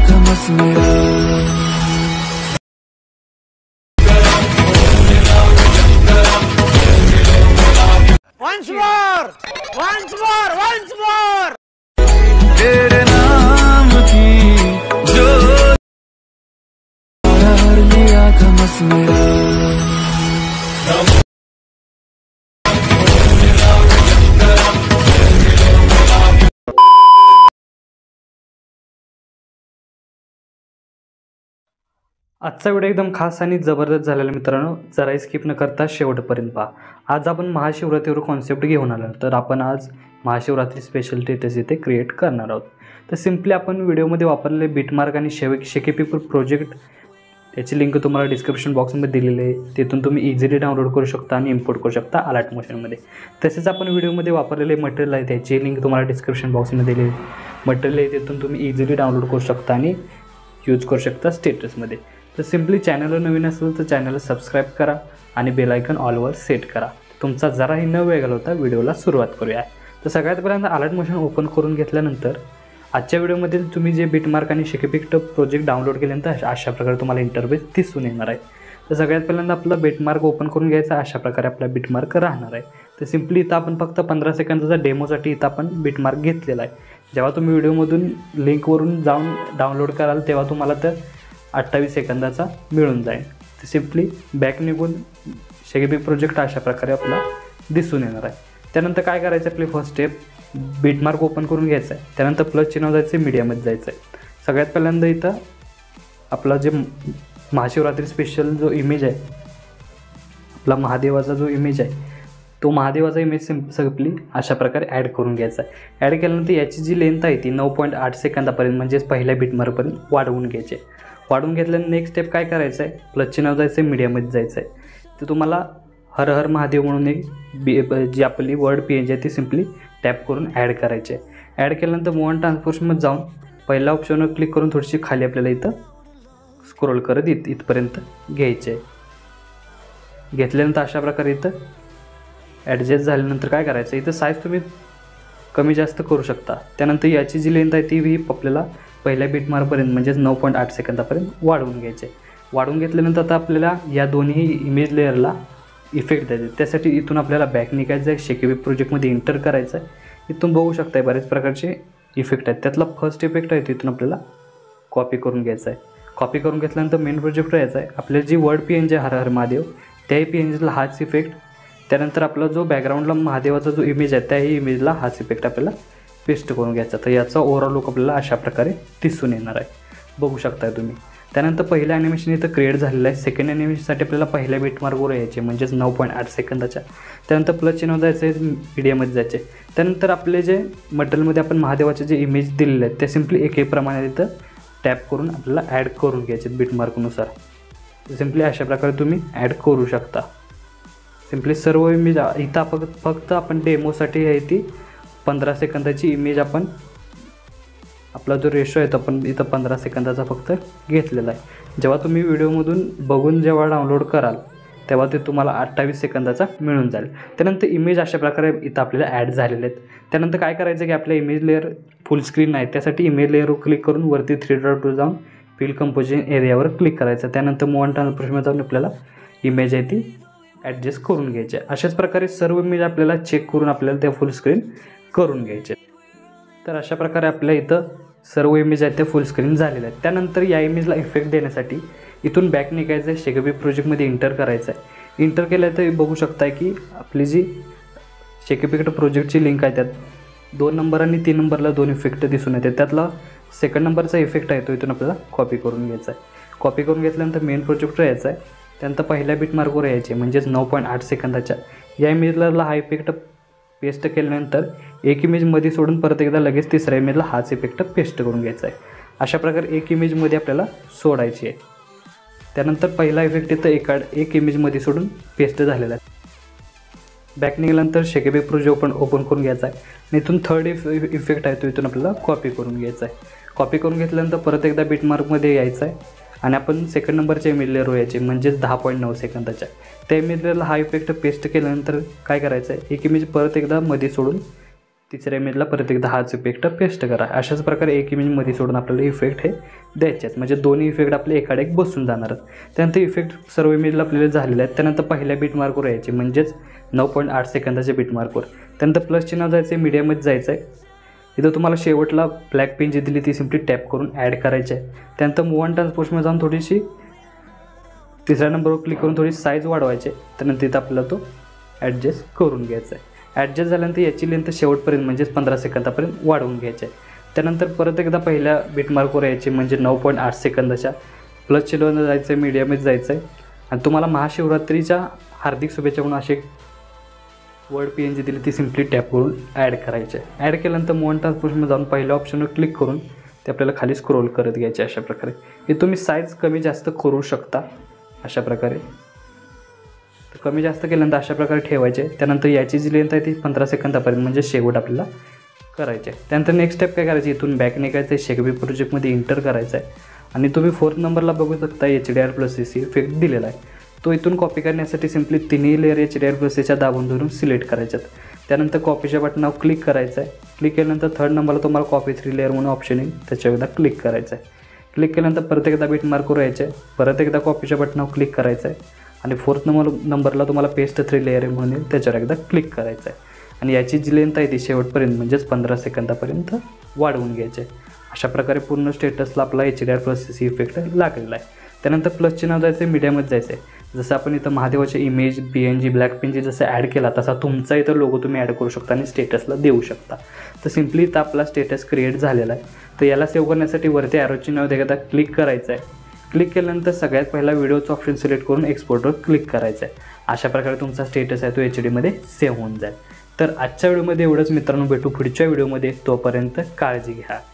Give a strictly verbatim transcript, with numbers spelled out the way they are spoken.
था बस मेरा। Once more, once more, once more. तेरे नाम की जो हर लिया था बस मेरा। आजचा व्हिडिओ एकदम खास आणि जबरदस्त झालेला मित्रांनो, जराही स्किप न करता शेवटपर्यंत पहा। आज आपण महाशिवरात्रीवर कॉन्सेप्ट घेऊन आलो, तर आपण आज महाशिवरात्री स्पेशल स्टेटस इथे क्रिएट करणार आहोत। तर सिंपली आपण व्हिडिओमध्ये वापरलेले बीटमार्क आणि शेवे शेकेपीपर प्रोजेक्ट त्याची लिंक तुम्हाला डिस्क्रिप्शन बॉक्समध्ये दिलेली आहे, तिथून तुम्ही इझिली डाउनलोड करू शकता आणि इम्पोर्ट करू शकता अलर्ट मोशनमध्ये। तसेच आपण व्हिडिओमध्ये वापरलेले मटेरियल आहे त्याची लिंक तुम्हाला डिस्क्रिप्शन बॉक्समध्ये दिलेली आहे। मटेरियल आहे तिथून तुम्ही इझिली डाउनलोड करू शकता आणि यूज करू शकता स्टेटसमध्ये। तर सिंपली चॅनलवर नवीन असेल तर चॅनलला सबस्क्राईब करा आणि बेल आयकॉन ऑलवर सेट करा। तुमचा जराही न वेळ घालवता व्हिडिओला सुरुवात करूया। तर सगळ्यात पहिल्यांदा अलर्ट मोशन ओपन करून घेतल्यानंतर आजच्या व्हिडिओमध्ये तुम्ही जे बीटमार्क आणि शेकेपीकर प्रोजेक्ट डाउनलोड केल्यानंतर अशा प्रकारे तुम्हाला इंटरफेस दिसून येणार आहे। तर सगळ्यात पहिल्यांदा आपला बीटमार्क ओपन करून घ्यायचा, अशा प्रकारे आपला बीटमार्क राहणार आहे। तर सिंपली इथं आपण फक्त पंधरा सेकंदाचा डेमोसाठी इथं आपण बीटमार्क घेतलेला आहे। जेव्हा तुम्ही व्हिडिओमधून लिंकवरून जाऊन डाउनलोड कराल तेव्हा तुम्हाला तर अठ्ठावीस सेकंदाचा मिळून जाईल। तर सिंपली बॅक निघून शेकेपीकर प्रोजेक्ट अशा प्रकारे आपला दिसून येणार आहे। त्यानंतर काय करायचं, आपली फर्स्ट स्टेप बीटमार्क ओपन करून घ्यायचं आहे। त्यानंतर प्लस चिन्ह जायचं आहे, मीडियामध्ये जायचं आहे। सगळ्यात पहिल्यांदा इथं आपला जे महाशिवरात्री स्पेशल जो इमेज आहे, आपला महादेवाचा जो इमेज आहे तो महादेवाचा इमेज सिंपली अशा प्रकारे ॲड करून घ्यायचा आहे। ॲड केल्यानंतर याची जी लेंथ आहे ती नऊ पॉईंट आठ सेकंदापर्यंत म्हणजेच पहिल्या बीटमार्कपर्यंत वाढवून घ्यायची आहे। वाढवून घेतल्यानंतर नेक्स्ट स्टेप काय करायचं आहे, प्लस चिन्ह जायचं आहे, मीडियामध्ये जायचं आहे। तर तुम्हाला हर हर महादेव म्हणून एक बी जी आपली वर्ड पी एन जी आहे ती सिंपली टॅप करून ॲड करायची आहे। ॲड केल्यानंतर मूव अँड ट्रान्सफॉर्मेशनमध्ये जाऊन पहिल्या ऑप्शनवर क्लिक करून थोडीशी खाली आपल्याला इथं स्क्रोल करत इत इथपर्यंत घ्यायचे आहे। घेतल्यानंतर अशा प्रकारे इथं ॲडजस्ट झाल्यानंतर काय करायचं, इथं साईज तुम्ही कमी जास्त करू शकता। त्यानंतर याची जी लेंथ आहे ती ही आपल्याला पहिल्या बीटमार्कपर्यंत म्हणजेच नऊ पॉईंट आठ सेकंदापर्यंत वाढवून घ्यायचे। वाढवून घेतल्यानंतर आता आपल्याला या दोन्ही इमेज लेअरला इफेक्ट द्यायचे। त्यासाठी इथून आपल्याला बॅक निघायचं आहे, शेकेपीकर प्रोजेक्टमध्ये एंटर करायचं आहे। इथून बघू शकता बरेच प्रकारचे इफेक्ट आहेत, त्यातला फर्स्ट इफेक्ट आहे तिथून आपल्याला कॉपी करून घ्यायचा आहे। कॉपी करून घेतल्यानंतर मेन प्रोजेक्ट यायचा आहे, आपल्याला जी word P N G Har Har Mahadev त्याही पी एन जीला हाच इफेक्ट, त्यानंतर आपला जो बॅकग्राऊंडला महादेवाचा जो इमेज आहे त्याही इमेजला हाच इफेक्ट आपल्याला पेस्ट करून घ्यायचा। तर याचा ओव्हरऑल लुक आपल्याला अशा प्रकारे दिसून येणार आहे, बघू शकताय तुम्ही। त्यानंतर पहिलं ॲनिमेशन इथं क्रिएट झालेलं आहे। सेकंड ॲनिमेशनसाठी आपल्याला पहिल्या बीटमार्कवर यायचे म्हणजेच नऊ पॉईंट आठ सेकंदाच्या। त्यानंतर प्लस चिन्ह जायचं आहे, मीडियामध्ये जायचे। त्यानंतर आपले जे मटेरियलमध्ये आपण महादेवाचे जे इमेज दिलेले आहेत ते सिंपली एक एक प्रमाणे इथं टॅप करून आपल्याला ॲड करून घ्यायचे बीटमार्कनुसार। सिंपली अशा प्रकारे तुम्ही ॲड करू शकता। सिंपली सर्व इमेज इथं फक्त फक्त आपण डेमोसाठी आहे ती पंधरा सेकंदाची इमेज आपण आपला जो रेशो आहे तो आपण इथं पंधरा सेकंदाचा फक्त घेतलेला आहे। जेव्हा तुम्ही व्हिडिओमधून बघून जेव्हा डाउनलोड कराल तेव्हा ते तुम्हाला अठ्ठावीस सेकंदाचा मिळून जाईल। त्यानंतर इमेज अशा प्रकारे इथं आपल्याला ॲड झालेले आहेत। त्यानंतर काय करायचं की आपल्या इमेज लेअर फुल स्क्रीन आहे, त्यासाठी इमेज लेअरवर क्लिक करून वरती थ्री डॉटवर जाऊन फिल कंपोजिशन एरियावर क्लिक करायचं। त्यानंतर मूव अँड ट्रान्सफॉर्मेशनमध्ये जाऊन आपल्याला इमेज आहे ती ॲडजस्ट करून घ्यायची। अशाच प्रकारे सर्व इमेज आपल्याला चेक करून आपल्याला त्या फुल स्क्रीन करून घ्यायचे। तर अशा प्रकारे आपल्या इथं सर्व इमेज आहेत ते फुल स्क्रीन झालेले आहेत। त्यानंतर या इमेजला इफेक्ट देण्यासाठी इथून बॅक निघायचं आहे, शेकेपीकर प्रोजेक्टमध्ये इंटर करायचं आहे। इंटर केलं तर बघू शकताय की आपली जी शेकेपीकर प्रोजेक्टची लिंक आहे त्यात दोन नंबर आणि तीन नंबरला दोन इफेक्ट दिसून येते। त्यातला सेकंड नंबरचा इफेक्ट आहे तो इथून आपल्याला कॉपी करून घ्यायचा आहे। कॉपी करून घेतल्यानंतर मेन प्रोजेक्टर यायचा आहे, त्यानंतर पहिल्या बीटमार्कवर यायचे म्हणजेच नऊ पॉईंट आठ सेकंदाच्या या इमेजला हा इफेक्ट पेस्ट केल्यानंतर एक इमेजमध्ये सोडून परत एकदा लगेच तिसऱ्या इमेजला हाच इफेक्ट पेस्ट करून घ्यायचा आहे। अशा प्रकारे एक इमेजमध्ये आपल्याला सोडायची आहे। त्यानंतर पहिला इफेक्ट इथं एका एक इमेजमध्ये सोडून पेस्ट झालेला आहे। बॅक निघाल्यानंतर शेकेपीकर प्रोजेक्ट ओपन ओपन करून घ्यायचा आहे आणि इथून थर्ड इफ इफेक्ट आहे तो इथून आपल्याला कॉपी करून घ्यायचा आहे। कॉपी करून घेतल्यानंतर परत एकदा बीटमार्कमध्ये यायचं आहे आणि आपण सेकंड नंबरच्या इमेज लेअरवर यायचे म्हणजेच दहा पॉईंट नऊ सेकंदाच्या त्या इमेज लेअरला हा इफेक्ट पेस्ट केल्यानंतर काय करायचं आहे, एक इमेज परत एकदा मध्ये सोडून तिसऱ्या इमेजला परत एकदा हाच इफेक्ट पेस्ट करा. अशाच प्रकारे एक इमेजमध्ये सोडून आपल्याला इफेक्ट हे द्यायचे आहेत, म्हणजे दोन्ही इफेक्ट आपले एकाडे एक बसून जाणार आहेत. त्यानंतर इफेक्ट सर्व इमेजला आपल्याला झालेले आहेत. त्यानंतर पहिल्या बीट मार्कवर यायचे, म्हणजेच नऊ पॉईंट आठ सेकंदाच्या बीट मार्कवर. त्यानंतर प्लस चिन्ह जायचं आहे, मीडियममध्ये जायचं आहे. इथं तुम्हाला शेवटला ब्लॅक पेन जी दिली ती सिम्पली टॅप करून ॲड करायची आहे. त्यानंतर मूव अँड ट्रान्सपोर्टमध्ये जाऊन थोडीशी तिसऱ्या नंबरवर क्लिक करून थोडी साईज वाढवायची. त्यानंतर इथं आपल्याला तो ॲडजस्ट करून घ्यायचा आहे. ॲडजस्ट झाल्यानंतर याची लेंथ शेवटपर्यंत म्हणजेच पंधरा सेकंदापर्यंत वाढवून घ्यायची आहे. त्यानंतर परत एकदा पहिल्या बीटमार्कवर यायची, म्हणजे नऊ पॉईंट आठ सेकंदाच्या प्लस चिन्हावर जायचं आहे, मीडियममध्ये जायचं आहे. आणि तुम्हाला महाशिवरात्रीच्या हार्दिक शुभेच्छा म्हणून असे वर्ड पी एन जी दिली ती सिम्पली टॅप करून ॲड करायचे. ॲड केल्यानंतर मूव अँड ट्रान्सपोर्टमध्ये जाऊन पहिल्या ऑप्शनवर क्लिक करून ते आपल्याला खाली स्क्रोल करत घ्यायचे. अशा प्रकारे हे तुम्ही साईज कमी जास्त करू शकता. अशा प्रकारे कमी जास्त केल्यानंतर अशा प्रकारे ठेवायचे. त्यानंतर याची जी लेंथ आहे ती पंधरा सेकंदापर्यंत म्हणजे शेवट आपल्याला करायचे. त्यानंतर नेक्स्ट स्टेप काय करायची, इथून बॅक निघायचं आहे, शेकबी प्रोजेक्टमध्ये इंटर करायचं आहे. आणि तुम्ही फोर्थ नंबरला बघू शकता H D R plus C C effect दिलेला आहे. तो इथून कॉपी करण्यासाठी सिम्पली तिन्ही layer H D R plus सीच्या दाबून धरून सिलेक्ट करायच्यात. त्यानंतर कॉपीच्या बटनावर क्लिक करायचं आहे. क्लिक केल्यानंतर थर्ड नंबरला तुम्हाला कॉपी थ्री लेअर म्हणून ऑप्शन येईल, त्याच्यावर एकदा क्लिक करायचं आहे. क्लिक केल्यानंतर परत एकदा बीट मार्कवर यायचं आहे, परत एकदा कॉपीच्या बटनावर क्लिक करायचं आहे. आणि फोर्थ नंबर नंबरला तुम्हाला पेस्ट थ्री लेअर आहे म्हणून त्याच्यावर एकदा क्लिक करायचं आहे. आणि याची जी लेंथ आहे ती शेवटपर्यंत म्हणजेच पंधरा सेकंदापर्यंत वाढवून घ्यायचे. अशा प्रकारे पूर्ण स्टेटसला आपला H D R plus C C effect लागलेला आहे. त्यानंतर प्लस चिन्ह जायचं आहे, मीडियममध्ये जायचं आहे. जसं आपण इथं महादेवाचे image P N G black pen जी जसं ॲड केला तसा तुमचा इथं लोगो तुम्ही ॲड करू शकता आणि स्टेटसला देऊ शकता. तर सिम्पली इथं आपला स्टेटस क्रिएट झालेला आहे. तर याला सेव्ह करण्यासाठी वरती ॲरो चिन्हावर एकदा क्लिक करायचं आहे. क्लिक केल्यानंतर सगळ्यात पहिला व्हिडिओचं ऑप्शन सिलेक्ट करून एक्सपोर्टवर क्लिक करायचं आहे. अशा प्रकारे तुमचा स्टेटस आहे तो एच डीमध्ये सेव्ह होऊन जाईल. तर आजच्या व्हिडिओमध्ये एवढंच मित्रांनो, भेटू पुढच्या व्हिडिओमध्ये. तोपर्यंत काळजी घ्या.